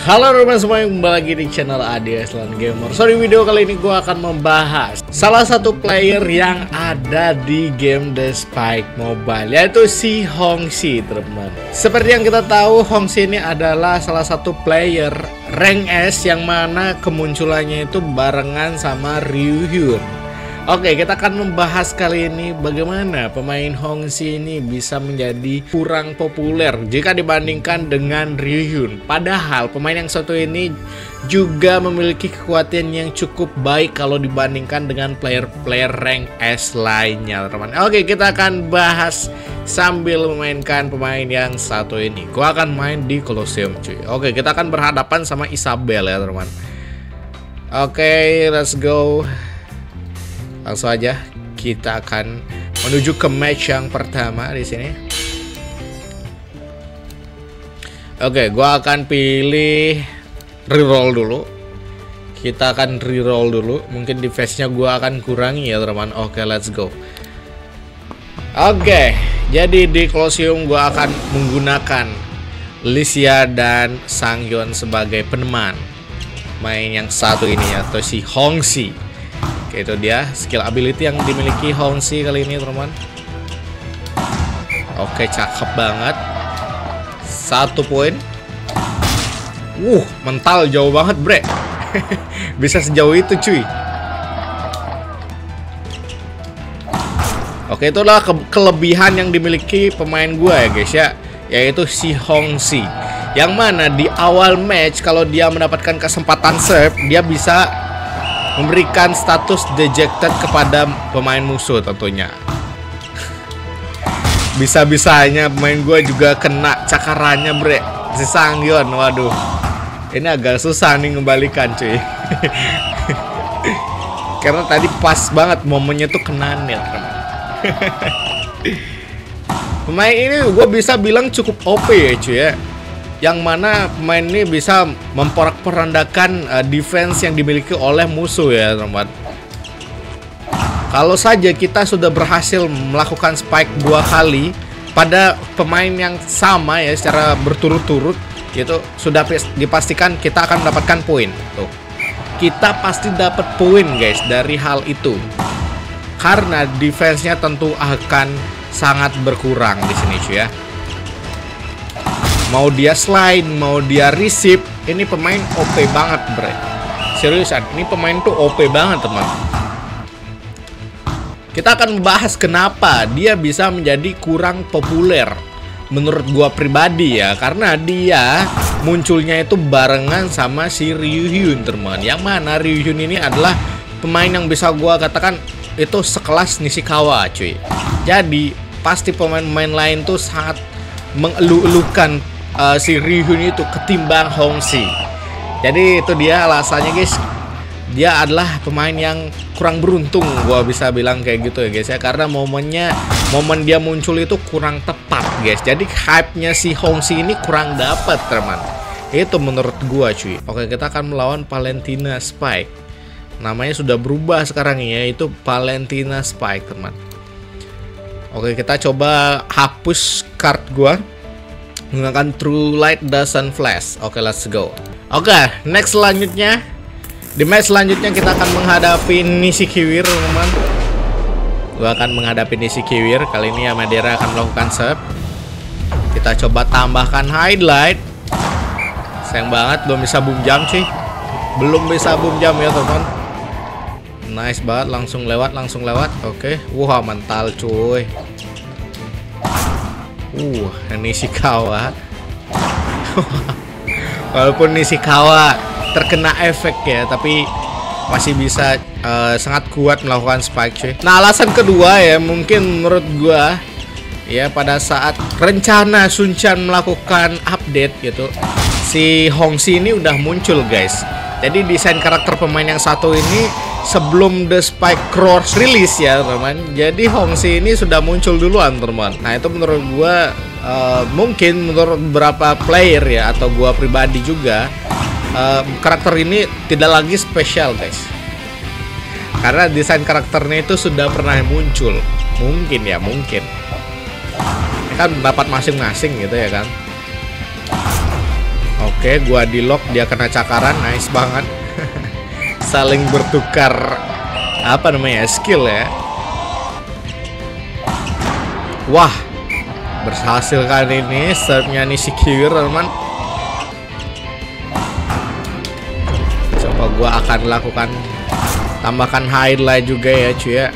Halo teman-teman semua yang kembali lagi di channel Adiaslan Gamer. Sorry, video kali ini gue akan membahas salah satu player yang ada di game The Spike Mobile, yaitu si Hongxi, teman-teman. Seperti yang kita tahu, Hongxi ini adalah salah satu player rank S yang mana kemunculannya itu barengan sama Ryu. Oke, kita akan membahas kali ini bagaimana pemain Hongxi ini bisa menjadi kurang populer jika dibandingkan dengan Ryu. Padahal pemain yang satu ini juga memiliki kekuatan yang cukup baik kalau dibandingkan dengan player-player rank S lainnya, teman. Oke, kita akan bahas sambil memainkan pemain yang satu ini. Gua akan main di Colosseum, cuy. Oke, kita akan berhadapan sama Isabel ya, teman. Oke, let's go. Langsung aja kita akan menuju ke match yang pertama di sini. Oke, gua akan pilih reroll dulu. Kita akan reroll dulu. Mungkin defense-nya gua akan kurangi ya, teman. Oke, let's go. Oke, jadi di Colosseum gua akan menggunakan Licia dan Sanghyun sebagai peneman main yang satu ini, atau si Hongxi. Oke, itu dia skill ability yang dimiliki Hongxi kali ini, teman. Oke, cakep banget. 1 poin. Mental jauh banget, bre. Bisa sejauh itu, cuy. Oke, itulah kelebihan yang dimiliki pemain gua ya, guys ya, yaitu si Hongxi. Yang mana di awal match kalau dia mendapatkan kesempatan serve, dia bisa memberikan status dejected kepada pemain musuh tentunya. Bisa-bisanya pemain gue juga kena cakarannya, bre. Si Sanghyun, waduh. Ini agak susah nih ngembalikan, cuy. Karena tadi pas banget momennya tuh kena net. Pemain ini gue bisa bilang cukup OP ya, cuy ya. Yang mana pemain ini bisa memporak-porandakan defense yang dimiliki oleh musuh ya, teman. Kalau saja kita sudah berhasil melakukan spike 2 kali pada pemain yang sama ya secara berturut-turut, gitu, sudah dipastikan kita akan mendapatkan poin. Tuh, kita pasti dapat poin, guys, dari hal itu. Karena defense-nya tentu akan sangat berkurang di sini, cuy ya. Mau dia slide, mau dia receive, ini pemain OP banget, bre. Seriusan, ini pemain tuh OP banget, teman. Kita akan membahas kenapa dia bisa menjadi kurang populer menurut gua pribadi ya, karena dia munculnya itu barengan sama si Ryu, teman. Yang mana Ryu ini adalah pemain yang bisa gua katakan itu sekelas Nishikawa, cuy. Jadi pasti pemain-pemain lain tuh sangat mengeluh-elukan si Ryu itu ketimbang Hongxi. Jadi itu dia alasannya, guys. Dia adalah pemain yang kurang beruntung, gua bisa bilang kayak gitu ya, guys ya. Karena momen dia muncul itu kurang tepat, guys. Jadi hype-nya si Hongxi ini kurang dapat, teman. Itu menurut gua, cuy. Oke, kita akan melawan Valentina Spike. Namanya sudah berubah sekarang ya, itu Valentina Spike, teman. Oke, kita coba hapus card gua menggunakan True Light Doesn't Flash. Oke, let's go. Oke, next selanjutnya, di match selanjutnya kita akan menghadapi Nishikiwir, teman. Gua akan menghadapi Nishikiwir. Kali ini Amadera akan melakukan serve. Kita coba tambahkan highlight. Sayang banget belum bisa boom jump, cuy. Belum bisa boom jump ya, teman. Nice banget, langsung lewat. Oke. Wah, mental, cuy. Nishikawa. Walaupun Nishikawa terkena efek ya, tapi masih bisa sangat kuat melakukan spike, cuy. Nah, alasan kedua ya, mungkin menurut gua ya, pada saat rencana Sunchan melakukan update gitu, si Hongxi ini udah muncul, guys. Jadi desain karakter pemain yang satu ini sebelum The Spike Cross rilis ya, teman. Jadi Hongxi ini sudah muncul duluan, teman. Nah, itu menurut gua mungkin menurut beberapa player ya, atau gua pribadi juga, karakter ini tidak lagi spesial, guys. Karena desain karakternya itu sudah pernah muncul. Mungkin ya, mungkin. Ini kan pendapat masing-masing gitu ya kan. Oke, gua di lock, dia kena cakaran, nice banget. Saling bertukar apa namanya, skill ya. Wah, berhasil kan ini serve-nya nih secure teman. Coba gua akan lakukan tambahkan highlight juga ya cuy ya.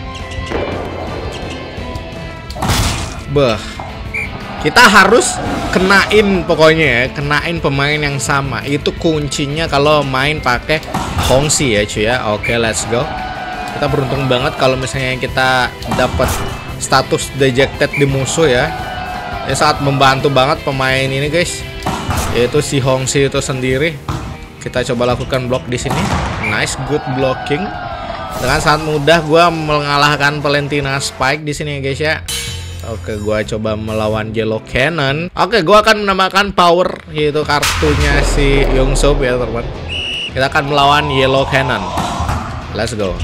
Beh, kita harus kenain pokoknya ya, kenain pemain yang sama. Itu kuncinya kalau main pakai Hongxi ya cuy ya. Oke, let's go. Kita beruntung banget kalau misalnya kita dapat status dejected di musuh ya. Ini sangat membantu banget pemain ini guys, yaitu si Hongxi itu sendiri. Kita coba lakukan blok di sini. Nice, good blocking. Dengan sangat mudah gua mengalahkan Valentina Spike di sini ya guys ya. Oke, gua coba melawan Yellow Cannon. Oke, gua akan menambahkan power, yaitu kartunya si Yongsub ya teman. Kita akan melawan Yellow Cannon. Let's go.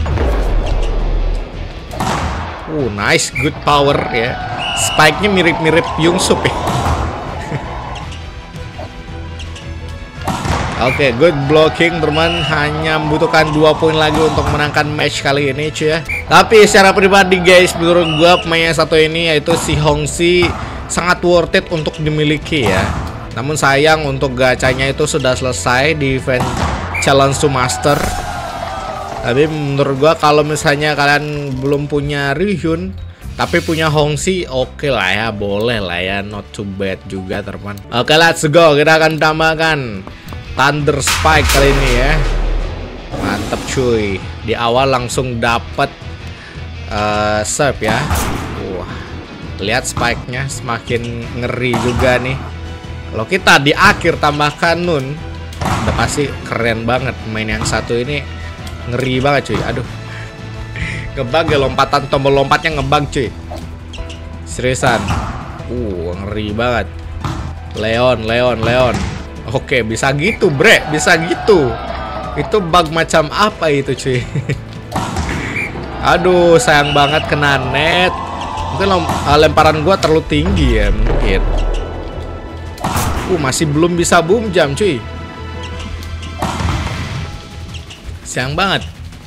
Nice, good power ya. Spike-nya mirip-mirip Yongsub ya. Oke, good blocking teman. Hanya membutuhkan 2 poin lagi untuk menangkan match kali ini cuy ya. Tapi secara pribadi guys, menurut gua pemain yang satu ini yaitu si Hongxi sangat worth it untuk dimiliki ya. Namun sayang untuk gacanya itu sudah selesai di event Challenge to Master. Tapi menurut gua kalau misalnya kalian belum punya Ryuhyun tapi punya Hongxi, oke lah ya, boleh lah ya, not too bad juga teman. Oke, let's go. Kita akan tambahkan Thunder Spike kali ini ya. Mantap cuy. Di awal langsung dapat serve ya. Wah, lihat spike-nya semakin ngeri juga nih. Kalau kita di akhir tambahkan Nun, udah pasti keren banget. Main yang satu ini ngeri banget cuy. Aduh, ngebug ya, lompatan tombol lompatnya ngebug cuy. Seriusan. Ngeri banget. Leon. Oke, bisa gitu bre, bisa gitu. Itu bug macam apa itu cuy? Aduh, sayang banget kena net. Mungkin lemparan gua terlalu tinggi ya mungkin. Masih belum bisa boom jam cuy. Sayang banget.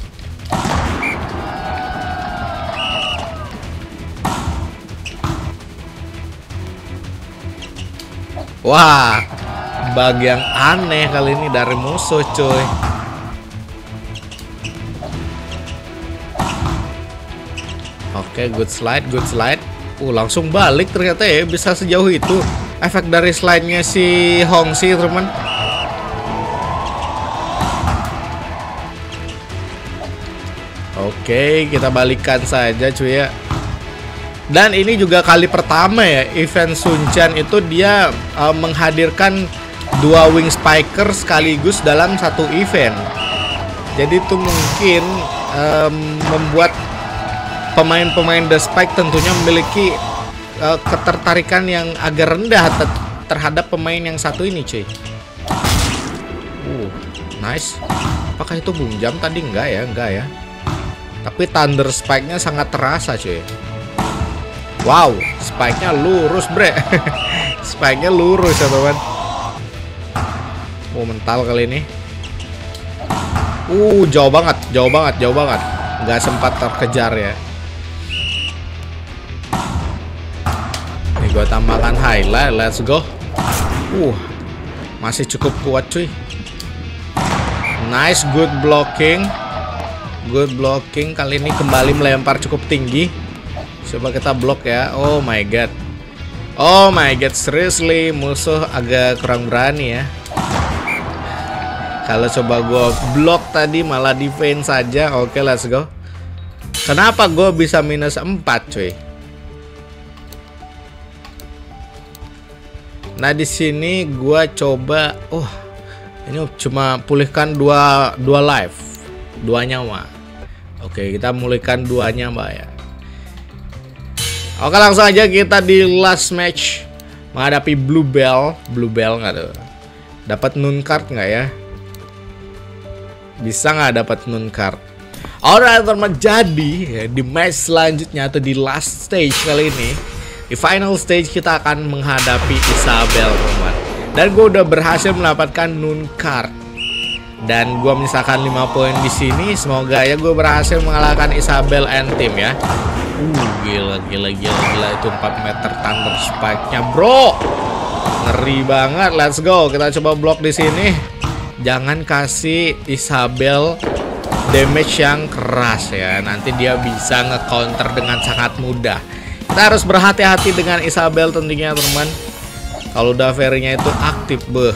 Wah, bug yang aneh kali ini dari musuh cuy. Oke, good slide. Langsung balik ternyata ya, bisa sejauh itu efek dari slide-nya si Hongxi teman. Oke, kita balikan saja cuy ya. Dan ini juga kali pertama ya event Sunchan itu dia menghadirkan 2 wing spiker sekaligus dalam satu event. Jadi itu mungkin membuat pemain-pemain The Spike tentunya memiliki ketertarikan yang agak rendah terhadap pemain yang satu ini cuy. Nice. Apakah itu boom jam tadi? Enggak ya. Tapi Thunder Spike-nya sangat terasa cuy. Wow, spike-nya lurus bre. Spike-nya lurus ya teman. Mental kali ini. Jauh banget. Nggak sempat terkejar ya. Nih gue tambahkan highlight, let's go. Masih cukup kuat cuy. Nice, good blocking. Kali ini kembali melempar cukup tinggi. Coba kita blok ya. Oh my god, seriously musuh agak kurang berani ya. Kalau coba gue blok tadi malah defense saja. Oke, let's go. Kenapa gue bisa minus 4 cuy? Nah di sini gue coba. Ini cuma pulihkan 2 life, 2 nyawa. Oke, kita mulihkan 2 nyawa ya. Oke, langsung aja kita di last match menghadapi Blue Bell nggak tuh? Dapat Nun card nggak ya? Bisa nggak dapat Nun card? Alright teman, jadi ya, di match selanjutnya atau di last stage kali ini, di final stage kita akan menghadapi Isabel teman. Dan gue udah berhasil mendapatkan Noon Card. Dan gue menyisakan 5 poin di sini. Semoga ya gue berhasil mengalahkan Isabel and Tim ya. Gila itu 4 meter Thunder Spike-nya, bro. Ngeri banget. Let's go. Kita coba blok di sini. Jangan kasih Isabel damage yang keras ya. Nanti dia bisa nge-counter dengan sangat mudah. Kita harus berhati-hati dengan Isabel tentunya, teman. Kalau udah fairy-nya itu aktif, beh.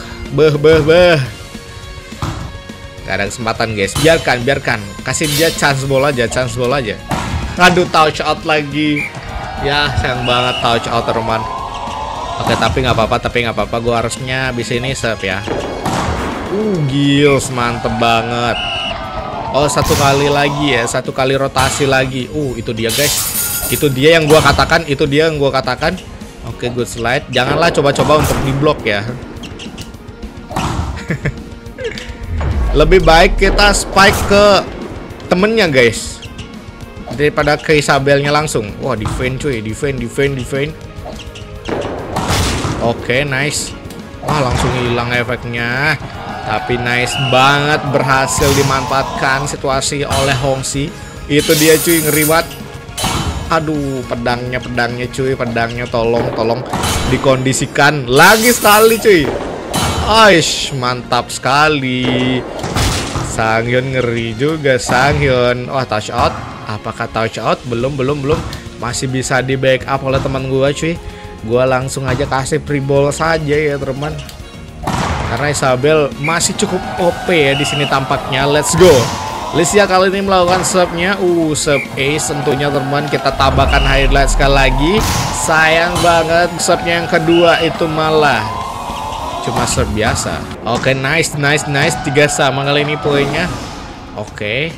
Gak ada kesempatan, guys. Biarkan. Kasih dia chance ball aja. Aduh, touch out lagi. Ya, sayang banget touch out, teman. Oke, tapi nggak apa-apa. Gue harusnya bisa ini save ya. Gils, mantep banget. Oh, 1 kali lagi ya. 1 kali rotasi lagi. Itu dia, guys. Itu dia yang gue katakan. Oke, good slide. Janganlah coba-coba untuk diblok ya. Lebih baik kita spike ke temennya, guys, daripada ke Isabelnya langsung. Wah, defend cuy. Defend. Oke, nice. Wah, langsung hilang efeknya. Tapi nice banget, berhasil dimanfaatkan situasi oleh Hongxi. Itu dia cuy, ngeri banget. Aduh, pedangnya cuy, tolong dikondisikan lagi sekali cuy. Aish, mantap sekali. Sanghyun ngeri juga, Sanghyun. Wah, touch out. Apakah touch out? Belum. Masih bisa di backup oleh teman gua cuy. Gua langsung aja kasih free ball saja ya, teman. Karena Isabel masih cukup OP ya di sini tampaknya. Let's go. Lisia kali ini melakukan serve-nya. Serve ace tentunya, teman. Kita tambahkan highlight sekali lagi. Sayang banget serve-nya yang kedua itu malah cuma serve biasa. Oke, nice. 3 sama kali ini poinnya. Oke.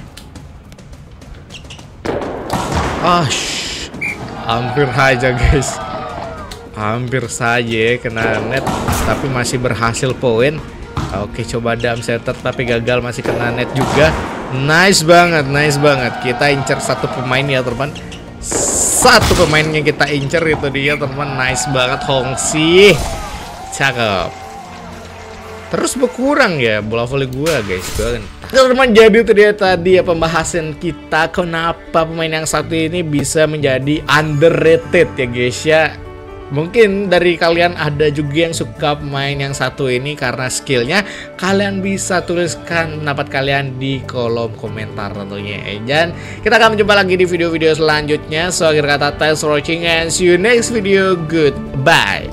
Hampir aja, guys. Hampir saja kena net, tapi masih berhasil poin. Oke, coba dam setter tapi gagal, masih kena net juga. Nice banget. Kita incer 1 pemain ya, teman. 1 pemainnya kita incer, itu dia, teman. Nice banget Hongxi. Cakep. Terus berkurang ya bola volley gua, guys. Teman-teman, jadi itu dia tadi ya pembahasan kita kenapa pemain yang satu ini bisa menjadi underrated ya, guys ya. Mungkin dari kalian ada juga yang suka pemain yang satu ini karena skillnya. Kalian bisa tuliskan pendapat kalian di kolom komentar tentunya. Dan kita akan berjumpa lagi di video-video selanjutnya. So, akhir kata, thanks for watching and see you next video. Goodbye.